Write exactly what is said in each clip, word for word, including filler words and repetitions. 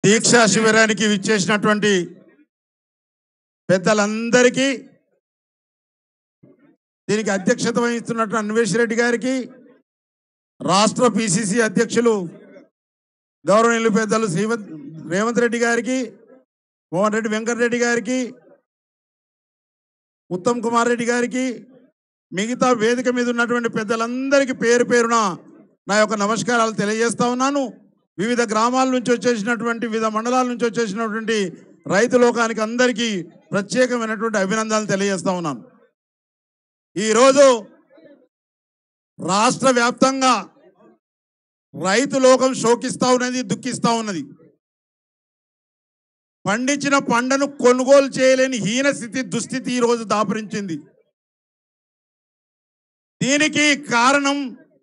దీక్షా శిబిరానికి విచ్చేసినటువంటి పెద్దలందరికీ, దీనికి అధ్యక్షత వహిస్తున్నటువంటి అన్వేష్ రెడ్డి గారికి, రాష్ట్ర పిసిసి అధ్యక్షులు గౌరవనీయులు పెద్దలు శ్రీవంత్ రేవంత్ రెడ్డి గారికి, మోహన్ రెడ్డి వెంకటరెడ్డి గారికి, ఉత్తమ్ కుమార్ రెడ్డి గారికి, మిగతా వేదిక మీద ఉన్నటువంటి పెద్దలందరికీ పేరు పేరున నా యొక్క నమస్కారాలు తెలియజేస్తా ఉన్నాను. వివిధ గ్రామాల నుంచి వచ్చేసినటువంటి, వివిధ మండలాల నుంచి వచ్చేసినటువంటి రైతు లోకానికి అందరికీ ప్రత్యేకమైనటువంటి అభినందనలు తెలియజేస్తా ఉన్నాను. ఈరోజు రాష్ట్ర వ్యాప్తంగా రైతు లోకం శోకిస్తూ ఉన్నది, దుఃఖిస్తూ ఉన్నది. పండించిన పంటను కొనుగోలు చేయలేని హీన స్థితి, దుస్థితి ఈరోజు దాపురించింది. దీనికి కారణం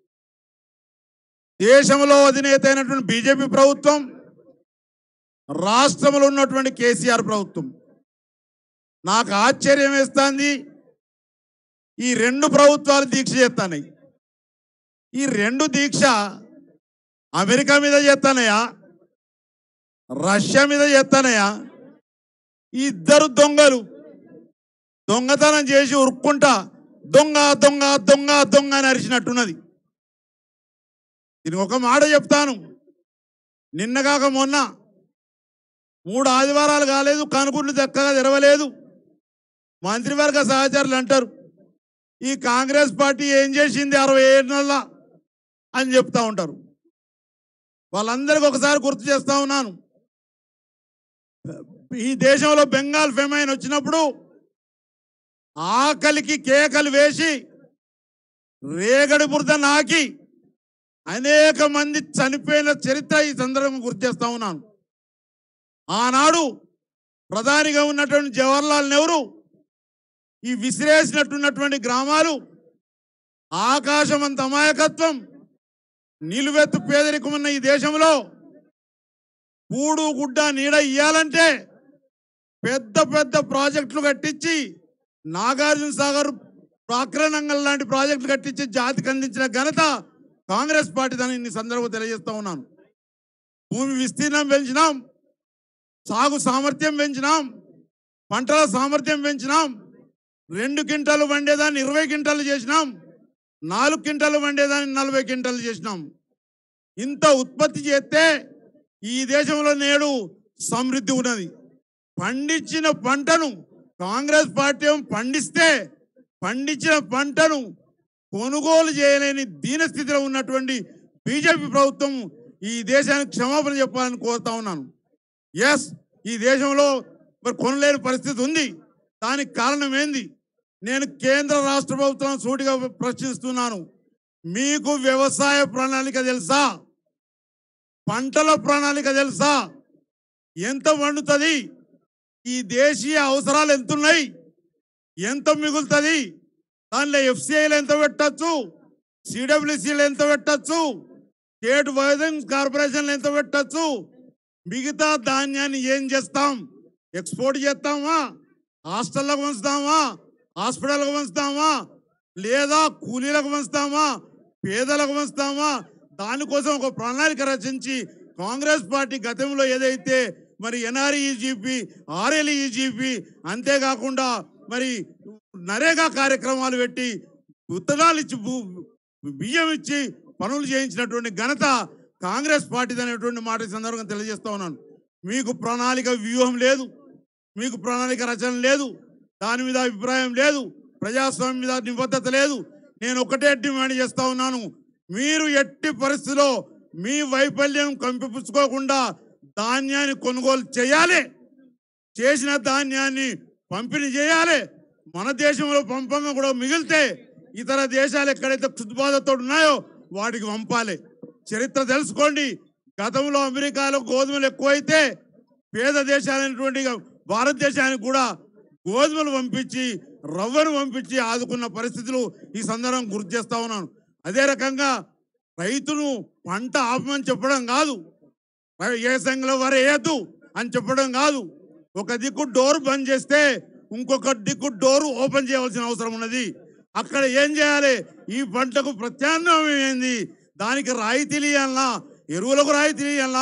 దేశంలో అధినేత అయినటువంటి బీజేపీ ప్రభుత్వం, రాష్ట్రంలో ఉన్నటువంటి కేసీఆర్ ప్రభుత్వం. నాకు ఆశ్చర్యం వేస్తుంది, ఈ రెండు ప్రభుత్వాలు దీక్ష చేస్తాయి. ఈ రెండు దీక్ష అమెరికా మీద చేస్తానయా, రష్యా మీద చేస్తానయా? ఇద్దరు దొంగలు దొంగతనం చేసి ఉరుక్కుంటా దొంగ దొంగ దొంగ దొంగ అని అరిచినట్టున్నది. దీనికి ఒక మాట చెప్తాను. నిన్నగాక మొన్న మూడు ఆదివారాలు కాలేదు, కనుకుంట్లు చక్కగా తెరవలేదు. మంత్రివర్గ సహచరులు అంటారు, ఈ కాంగ్రెస్ పార్టీ ఏం చేసింది అరవై ఏడు నెలల అని చెప్తా ఉంటారు. వాళ్ళందరికీ ఒకసారి గుర్తు చేస్తా ఉన్నాను. ఈ దేశంలో బెంగాల్ ఫెమైన్ వచ్చినప్పుడు ఆకలికి కేకలు వేసి రేగడి బురద నాకి అనేక మంది చనిపోయిన చరిత్ర ఈ సందర్భంగా గుర్తు చేస్తా ఉన్నాను. ఆనాడు ప్రధానిగా ఉన్నటువంటి జవహర్లాల్ నెహ్రూ ఈ విసిరేసినట్టున్నటువంటి గ్రామాలు, ఆకాశమంత అమాయకత్వం, నిలువెత్తు పేదరికం ఉన్న ఈ దేశంలో కూడు గుడ్డ నీడ ఇయ్యాలంటే పెద్ద పెద్ద ప్రాజెక్టులు కట్టించి, నాగార్జున సాగర్, ప్రాక్రనంగల్ లాంటి ప్రాజెక్టులు కట్టించి జాతికి అందించిన ఘనత కాంగ్రెస్ పార్టీ దాన్ని ఇన్ని సందర్భంగా తెలియజేస్తా ఉన్నాను. భూమి విస్తీర్ణం పెంచినాం, సాగు సామర్థ్యం పెంచినాం, పంటల సామర్థ్యం పెంచినాం. రెండు క్వింటాలు వండేదాన్ని ఇరవై క్వింటాలు చేసినాం, నాలుగు క్వింటాలు వండేదాన్ని నలభై క్వింటాలు చేసినాం. ఇంత ఉత్పత్తి చేస్తే ఈ దేశంలో నేడు సమృద్ధి ఉన్నది. పండించిన పంటను కాంగ్రెస్ పార్టీ పండిస్తే, పండించిన పంటను కొనుగోలు చేయలేని దీనస్థితిలో ఉన్నటువంటి బీజేపీ ప్రభుత్వం ఈ దేశానికి క్షమాపణ చెప్పాలని కోరుతా ఉన్నాను. ఎస్, ఈ దేశంలో మరి కొనలేని పరిస్థితి ఉంది. దానికి కారణం ఏంది? నేను కేంద్ర రాష్ట్ర ప్రభుత్వం సూటిగా ప్రశ్నిస్తున్నాను. మీకు వ్యవసాయ ప్రణాళిక తెలుసా? పంటల ప్రణాళిక తెలుసా? ఎంత వండుతుంది? ఈ దేశీయ అవసరాలు ఎంతున్నాయి? ఎంత మిగులుతుంది? దానిలో ఎఫ్సిఐలు ఎంత పెట్టచ్చు, సిడబ్ల్యూసీలు ఎంత పెట్టచ్చు, స్టేట్ వైజింగ్ కార్పొరేషన్లు ఎంత పెట్టచ్చు, మిగతా ధాన్యాన్ని ఏం చేస్తాం? ఎక్స్పోర్ట్ చేస్తామా? హాస్టల్లకు పంచుతామా? హాస్పిటల్కి పంచుతామా? లేదా కూలీలకు పంచుతామా? పేదలకు పంచుతామా? దానికోసం ఒక ప్రణాళిక రచించి కాంగ్రెస్ పార్టీ గతంలో ఏదైతే మరి ఎన్ఆర్ఈజీపీ, ఆర్ఎల్ఈజీపీ, అంతేకాకుండా మరి నరేగా కార్యక్రమాలు పెట్టి ఉత్తరాలు ఇచ్చి బియ్యం ఇచ్చి పనులు చేయించినటువంటి ఘనత కాంగ్రెస్ పార్టీది అనేటువంటి మాట సందర్భంగా తెలియజేస్తా ఉన్నాను. మీకు ప్రణాళిక వ్యూహం లేదు, మీకు ప్రణాళిక రచన లేదు, దాని మీద అభిప్రాయం లేదు, ప్రజాస్వామ్యం మీద నిబద్ధత లేదు. నేను ఒకటే డిమాండ్ చేస్తా ఉన్నాను, మీరు ఎట్టి పరిస్థితిలో మీ వైఫల్యం కంపిపుచ్చుకోకుండా ధాన్యాన్ని కొనుగోలు చేయాలి. చేసిన ధాన్యాన్ని పంపిణీ చేయాలి. మన దేశంలో పంపంగా కూడా మిగిలితే ఇతర దేశాలు ఎక్కడైతే క్షుద్బాధతో ఉన్నాయో వాటికి పంపాలి. చరిత్ర తెలుసుకోండి. గతంలో అమెరికాలో గోధుమలు ఎక్కువైతే పేద దేశాలైనటువంటి భారతదేశానికి కూడా గోధుమలు పంపించి, రవ్వను పంపించి ఆదుకున్న పరిస్థితులు ఈ సందర్భం గుర్తు చేస్తా ఉన్నాను. అదే రకంగా రైతును పంట ఆపమని చెప్పడం కాదు, ఏ సంఘంలో వారు వేయద్దు అని చెప్పడం కాదు. ఒక దిక్కు డోర్ బంద్ చేస్తే ఇంకొక దిక్కు డోరు ఓపెన్ చేయవలసిన అవసరం ఉన్నది. అక్కడ ఏం చేయాలి? ఈ పంటకు ప్రత్యామ్నాయం ఏంది? దానికి రాయితీలు ఇవ్వాలన్నా, ఎరువులకు రాయితీలు ఇవ్వాలన్నా,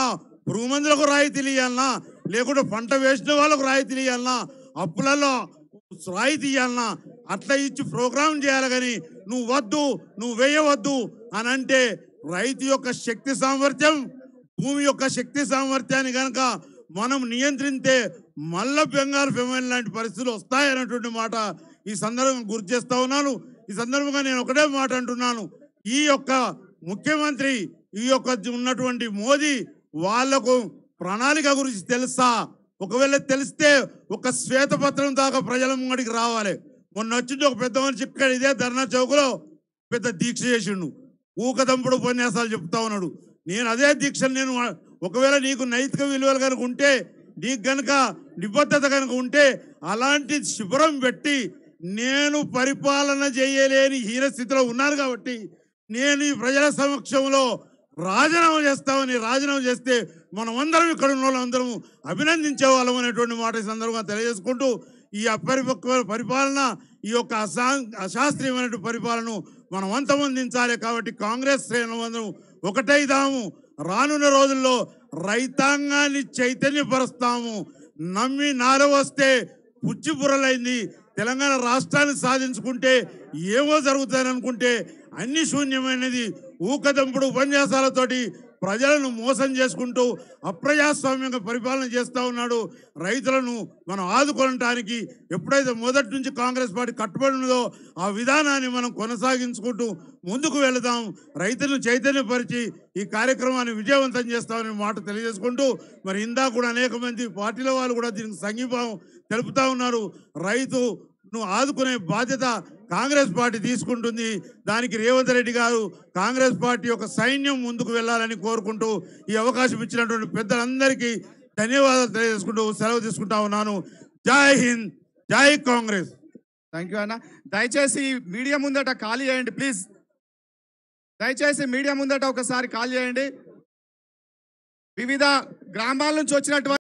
పురుగు మందులకు రాయితీలు ఇవ్వాలన్నా, లేకుంటే పంట వేసిన వాళ్ళకు రాయితీలు ఇవ్వాలన్నా, అప్పులలో రాయితీ ఇవ్వాలన్నా, అట్లా ఇచ్చి ప్రోగ్రాం చేయాలి. కానీ నువ్వు వద్దు, నువ్వు వేయవద్దు అని అంటే రైతు యొక్క శక్తి సామర్థ్యం, భూమి యొక్క శక్తి సామర్థ్యాన్ని కనుక మనం నియంత్రిస్తే మళ్ళా బెంగాల్ ఫెమైన్ లాంటి పరిస్థితులు వస్తాయన్నటువంటి మాట ఈ సందర్భంగా గుర్తు చేస్తా ఉన్నాను. ఈ సందర్భంగా నేను ఒకటే మాట అంటున్నాను, ఈ యొక్క ముఖ్యమంత్రి, ఈ యొక్క ఉన్నటువంటి మోదీ వాళ్లకు ప్రణాళిక గురించి తెలుసా? ఒకవేళ తెలిస్తే ఒక శ్వేతపత్రం దాకా ప్రజల ముంగడికి రావాలి. మొన్న వచ్చింది ఒక పెద్ద మనిషి ఇక్కడ ఇదే ధర్నా చౌకలో పెద్ద దీక్ష చేసిండు, ఊకదంపుడు ఉపన్యాసాలు చెప్తా ఉన్నాడు. నేను అదే దీక్షలు నేను ఒకవేళ నీకు నైతిక విలువలు కనుక ఉంటే, నీకు కనుక నిబద్ధత కనుక ఉంటే అలాంటి శిబిరం పెట్టి నేను పరిపాలన చేయలేని హీనస్థితిలో ఉన్నాను కాబట్టి నేను ఈ ప్రజల సమక్షంలో రాజీనామా చేస్తామని, రాజీనామా చేస్తే మనమందరం ఇక్కడ ఉన్న వాళ్ళందరం అభినందించే వాళ్ళం అనేటువంటి మాట ఈ సందర్భంగా తెలియజేసుకుంటూ, ఈ అపరిపక్వ పరిపాలన, ఈ యొక్క అశా అశాస్త్రీయమైన పరిపాలన మనం అంతమొందించాలి. కాబట్టి కాంగ్రెస్ శ్రేణులందరం ఒకటైదాము. రానున్న రోజుల్లో రైతాంగాన్ని చైతన్యపరుస్తాము. నమ్మి నార వస్తే పుచ్చిపురలైంది. తెలంగాణ రాష్ట్రాన్ని సాధించుకుంటే ఏమో జరుగుతాయని అనుకుంటే అన్ని శూన్యమైనది. ఊకదంపుడు ఉపన్యాసాలతోటి ప్రజలను మోసం చేసుకుంటూ అప్రజాస్వామ్యంగా పరిపాలన చేస్తూ ఉన్నాడు. రైతులను మనం ఆదుకోవడానికి ఎప్పుడైతే మొదటి నుంచి కాంగ్రెస్ పార్టీ కట్టుబడి ఉన్నదో ఆ విధానాన్ని మనం కొనసాగించుకుంటూ ముందుకు వెళదాం. రైతులను చైతన్యపరిచి ఈ కార్యక్రమాన్ని విజయవంతం చేస్తామని మాట తెలియజేసుకుంటూ, మరి ఇందా కూడా అనేక మంది పార్టీల వాళ్ళు కూడా దీనికి సంఘీభావం తెలుపుతా ఉన్నారు. రైతును ఆదుకునే బాధ్యత కాంగ్రెస్ పార్టీ తీసుకుంటుంది. దానికి రేవంత్ రెడ్డి గారు, కాంగ్రెస్ పార్టీ యొక్క సైన్యం ముందుకు వెళ్ళాలని కోరుకుంటూ ఈ అవకాశం ఇచ్చినటువంటి పెద్దలందరికీ ధన్యవాదాలు తెలియజేసుకుంటూ సెలవు తీసుకుంటా ఉన్నాను. జై హింద్, జై కాంగ్రెస్. థ్యాంక్ యూ అన్న. దయచేసి మీడియా ముందట ఖాళీ చేయండి ప్లీజ్. దయచేసి మీడియా ముందట ఒకసారి ఖాళీ చేయండి. వివిధ గ్రామాల నుంచి వచ్చినటువంటి